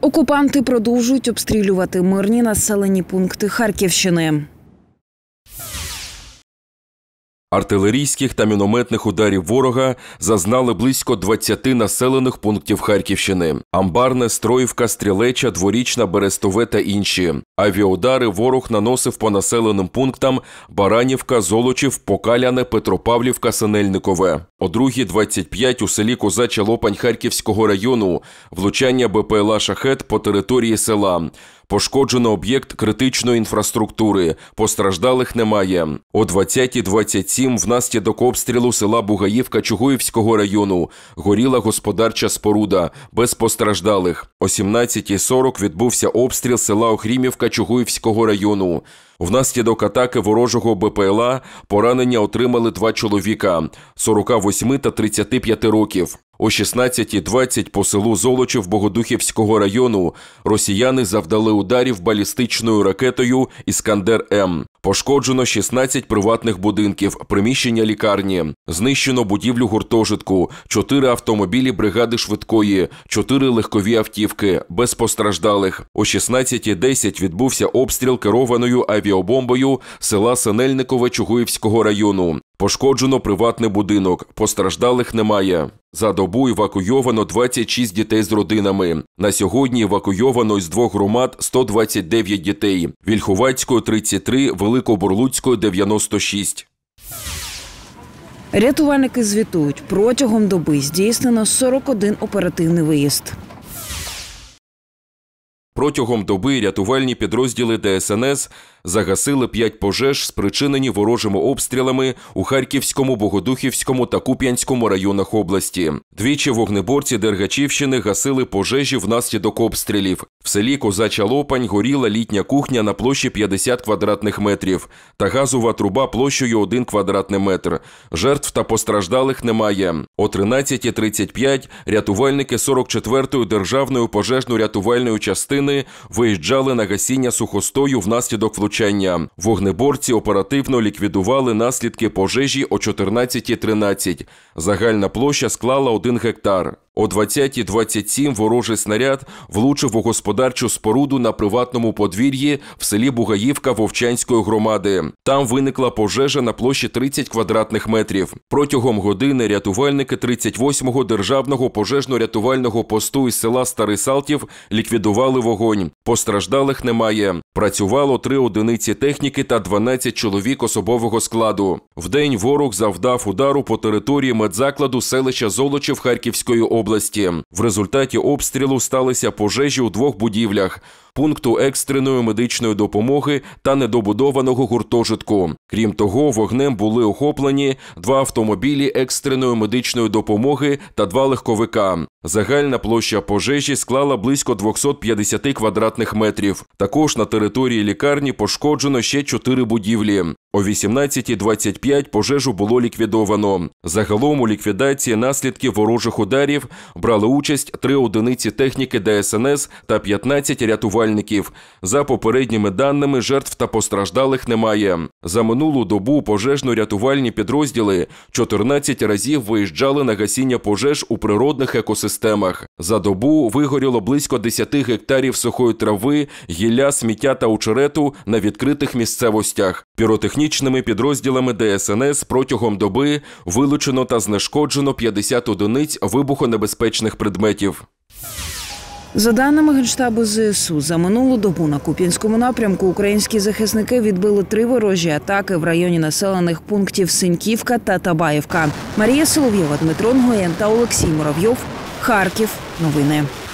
Окупанти продовжують обстрілювати мирні населені пункти Харківщини. Артилерійських та мінометних ударів ворога зазнали близько 20 населених пунктів Харківщини. Амбарне, Строївка, Стрілеча, Дворічна, Берестове та інші. Авіаудари ворог наносив по населеним пунктам Баранівка, Золочів, Покаляне, Петропавлівка, Синельникове. О 2:25 у селі Козача Лопань Харківського району влучання БПЛА «Шахед» по території села. Пошкоджено об'єкт критичної інфраструктури. Постраждалих немає. О 20:27 внаслідок обстрілу села Бугаївка Чугуївського району горіла господарча споруда. Без постраждалих. О 17:40 відбувся обстріл села Охрімівка Чугуївського району. Внаслідок атаки ворожого БПЛА поранення отримали 2 чоловіка – 48 та 35 років. О 16:20 по селу Золочів Богодухівського району росіяни завдали ударів балістичною ракетою «Іскандер-М». Пошкоджено 16 приватних будинків, приміщення лікарні. Знищено будівлю гуртожитку, 4 автомобілі бригади швидкої, 4 легкові автівки, без постраждалих. О 16:10 відбувся обстріл керованою авіабомбою села Синельникове Чугуївського району. Пошкоджено приватний будинок, постраждалих немає. За добу евакуйовано 26 дітей з родинами. На сьогодні евакуйовано із 2 громад 129 дітей. Вільховацької – 33, Великобурлуцької – 96. Рятувальники звітують, протягом доби здійснено 41 оперативний виїзд. Протягом доби рятувальні підрозділи ДСНС загасили 5 пожеж, спричинені ворожими обстрілами у Харківському, Богодухівському та Куп'янському районах області. Двічі вогнеборці Дергачівщини гасили пожежі внаслідок обстрілів. В селі Козача Лопань горіла літня кухня на площі 50 квадратних метрів та газова труба площею 1 квадратний метр. Жертв та постраждалих немає. О 13:35 рятувальники 44-ї державної пожежно-рятувальної частини виїжджали на гасіння сухостою внаслідок влучання. Вогнеборці оперативно ліквідували наслідки пожежі о 14:13. Загальна площа склала 1 гектар. О 20:27 ворожий снаряд влучив у господарчу споруду на приватному подвір'ї в селі Бугаївка Вовчанської громади. Там виникла пожежа на площі 30 квадратних метрів. Протягом години рятувальники 38-го державного пожежно-рятувального посту із села Старий Салтів ліквідували вогонь. Постраждалих немає. Працювало 3 одиниці техніки та 12 чоловік особового складу. Вдень ворог завдав удару по території медзакладу селища Золочів Харківської області. В результаті обстрілу сталися пожежі у 2 будівлях – пункту екстреної медичної допомоги та недобудованого гуртожитку. Крім того, вогнем були охоплені 2 автомобілі екстреної медичної допомоги та 2 легковика. Загальна площа пожежі склала близько 250 квадратних метрів. Також на території лікарні пошкоджено ще 4 будівлі. О 18:25 пожежу було ліквідовано. Загалом у ліквідації наслідків ворожих ударів брали участь 3 одиниці техніки ДСНС та 15 рятувальників. За попередніми даними, жертв та постраждалих немає. За минулу добу пожежно-рятувальні підрозділи 14 разів виїжджали на гасіння пожеж у природних екосистемах. За добу вигоріло близько 10 гектарів сухої трави, гілля, сміття та очерету на відкритих місцевостях. Піротехнічними підрозділами ДСНС протягом доби вилучено та знешкоджено 50 одиниць вибухонебезпечних предметів. За даними Генштабу ЗСУ, за минулу добу на Куп'янському напрямку українські захисники відбили 3 ворожі атаки в районі населених пунктів Синьківка та Табаївка. Марія Соловйова, Дмитро Нгоєн та Олексій Муравйов. Харків. Новини.